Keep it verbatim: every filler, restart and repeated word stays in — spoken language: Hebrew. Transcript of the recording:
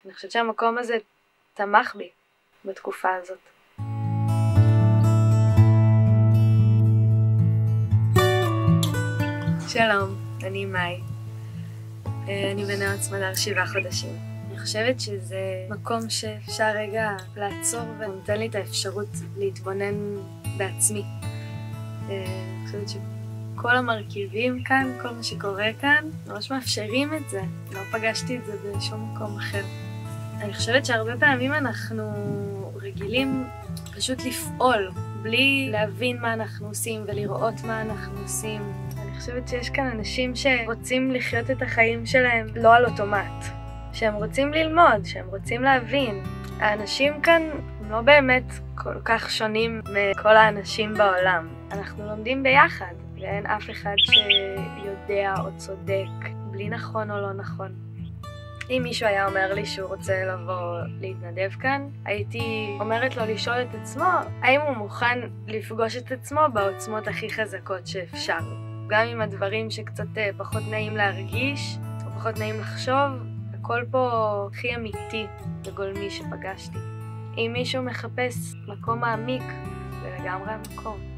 אני חושבת שהמקום הזה תמך בי בתקופה הזאת. שלום, אני מאי. אני בנאות סמדר שבעה חודשים. אני חושבת שזה מקום שאפשר רגע לעצור ונותן לי את האפשרות להתבונן בעצמי. אני חושבת שכל המרכיבים כאן, כל מה שקורה כאן, ממש מאפשרים את זה. לא פגשתי את זה בשום מקום אחר. אני חושבת שהרבה פעמים אנחנו רגילים פשוט לפעול, בלי להבין מה אנחנו עושים ולראות מה אנחנו עושים. אני חושבת שיש כאן אנשים שרוצים לחיות את החיים שלהם לא על אוטומט. שהם רוצים ללמוד, שהם רוצים להבין. האנשים כאן הם לא באמת כל כך שונים מכל האנשים בעולם. אנחנו לומדים ביחד, ואין אף אחד שיודע או צודק, בלי נכון או לא נכון. אם מישהו היה אומר לי שהוא רוצה לבוא להתנדב כאן, הייתי אומרת לו לשאול את עצמו, האם הוא מוכן לפגוש את עצמו בעוצמות הכי חזקות שאפשר. גם עם הדברים שקצת פחות נעים להרגיש, או פחות נעים לחשוב, הכל פה הכי אמיתי וגולמי שפגשתי. אם מישהו מחפש מקום מעמיק, זה לגמרי המקום.